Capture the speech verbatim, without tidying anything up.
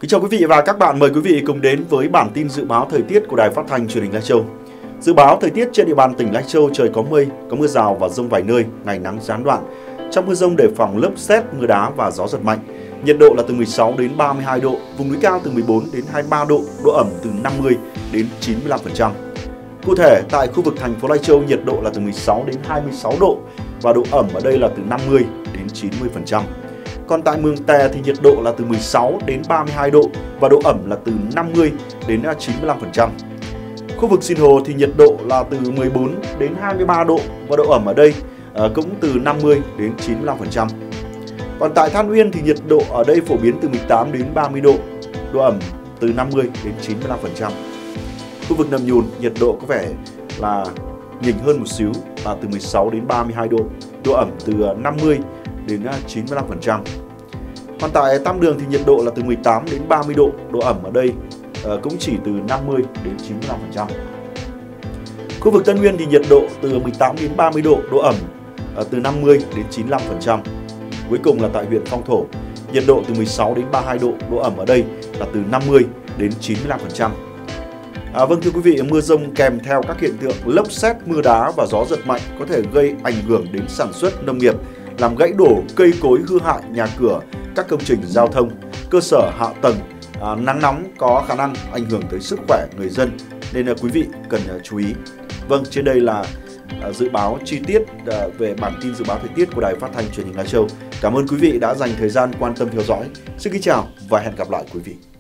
Kính chào quý vị và các bạn, mời quý vị cùng đến với bản tin dự báo thời tiết của Đài Phát thanh Truyền hình Lai Châu. Dự báo thời tiết trên địa bàn tỉnh Lai Châu: trời có mây, có mưa rào và dông vài nơi, ngày nắng gián đoạn. Trong mưa dông đề phòng lốc sét, mưa đá và gió giật mạnh. Nhiệt độ là từ mười sáu đến ba mươi hai độ, vùng núi cao từ mười bốn đến hai mươi ba độ, độ ẩm từ năm mươi đến chín mươi lăm phần trăm. Cụ thể, tại khu vực thành phố Lai Châu, nhiệt độ là từ mười sáu đến hai mươi sáu độ và độ ẩm ở đây là từ năm mươi đến chín mươi phần trăm. Còn tại Mường Tè thì nhiệt độ là từ mười sáu đến ba mươi hai độ và độ ẩm là từ năm mươi đến chín mươi lăm phần trăm. Khu vực Sinh Hồ thì nhiệt độ là từ mười bốn đến hai mươi ba độ và độ ẩm ở đây cũng từ năm mươi đến chín mươi lăm phần trăm. Còn tại Than Uyên thì nhiệt độ ở đây phổ biến từ mười tám đến ba mươi độ, độ ẩm từ năm mươi đến chín mươi lăm phần trăm. Khu vực Nậm Nhùn nhiệt độ có vẻ là nhỉnh hơn một xíu, là từ mười sáu đến ba mươi hai độ, độ ẩm từ năm mươi đến chín mươi lăm phần trăm. Còn tại Tam Đường thì nhiệt độ là từ mười tám đến ba mươi độ, độ ẩm ở đây cũng chỉ từ năm mươi đến chín mươi lăm phần trăm. Khu vực Tân Nguyên thì nhiệt độ từ mười tám đến ba mươi độ, độ ẩm từ năm mươi đến chín mươi lăm phần trăm. Cuối cùng là tại huyện Phong Thổ, nhiệt độ từ mười sáu đến ba mươi hai độ, độ ẩm ở đây là từ năm mươi đến chín mươi lăm phần trăm. À, vâng thưa quý vị, mưa dông kèm theo các hiện tượng lốc sét, mưa đá và gió giật mạnh có thể gây ảnh hưởng đến sản xuất nông nghiệp, làm gãy đổ cây cối, hư hại nhà cửa, các công trình giao thông, cơ sở hạ tầng. À, nắng nóng có khả năng ảnh hưởng tới sức khỏe người dân nên là quý vị cần uh, chú ý. Vâng, trên đây là uh, dự báo chi tiết uh, về bản tin dự báo thời tiết của Đài Phát thanh Truyền hình Lai Châu. Cảm ơn quý vị đã dành thời gian quan tâm theo dõi. Xin kính chào và hẹn gặp lại quý vị.